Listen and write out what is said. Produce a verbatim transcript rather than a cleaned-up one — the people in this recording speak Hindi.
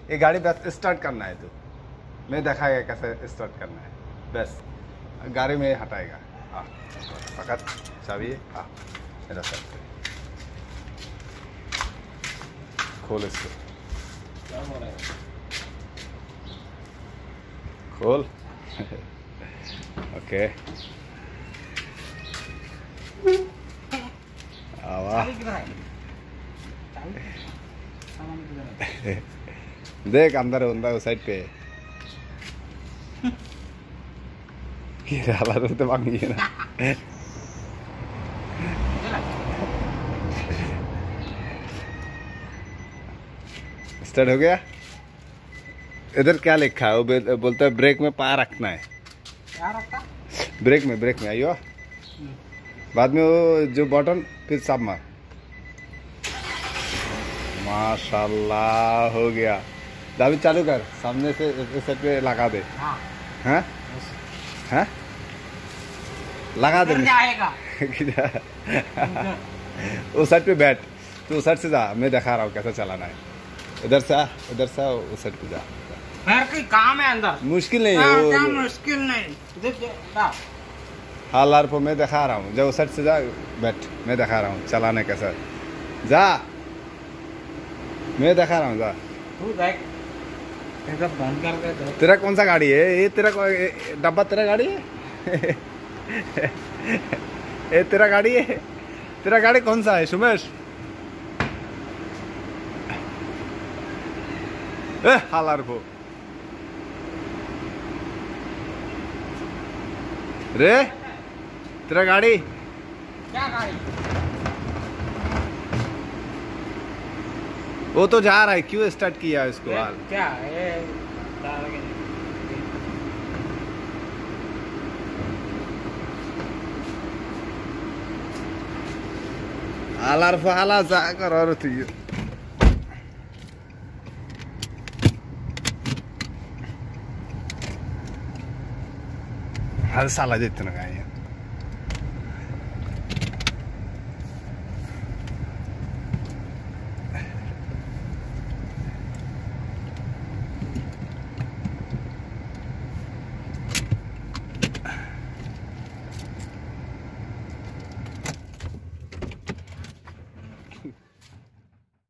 ये गाड़ी बस स्टार्ट करना है, तो मैं दिखाएगा कैसे स्टार्ट करना है। बस गाड़ी में हटाएगा। हाँ पकड़ चाबी। हाँ मेरा सर खोल इसको, खोल। ओके आवा देख अंदर अंदर उस साइड पे तो मांगी ना। स्टार्ट हो गया। इधर क्या लिखा है? वो बोलता है ब्रेक में पैर रखना है। क्या रखा? ब्रेक में, ब्रेक में आइयो, बाद में वो जो बटन फिर सब मार। माशाल्लाह हो गया। दावी चालू कर, सामने से इस साइड पे लगा दे। हाँ हाँ हाँ लगा दे। जाएगा उस साइड पे बैठ, तो उस साइड से जा, मैं दिखा रहा हूँ कैसे चलाना है। इधर से आ, इधर से उस साइड पे जा। फिर कोई काम है अंदर? मुश्किल नहीं है हाँ, वो, क्या मुश्किल नहीं। देख हाँ लार को मैं दिखा रहा हूँ। जब उस साइड से जा बैठ, मैं दिखा रहा हूँ चलाने कैसा। जा मैं दिखा रहा हूँ, जा तू देख। ऐसा बंद कर दे तो। तेरा कौन सा गाड़ी है ये? तेरा को- डब्बा तेरा गाड़ी है? ये तेरा गाड़ी है? तेरा गाड़ी कौन सा है सुमेश? ए हालार को रे, तेरा गाड़ी क्या गाड़ी? वो तो जा रहा है, क्यों स्टार्ट किया इसको हाल? क्या है? हालार फो हाला जा कर और तू हर साल जितना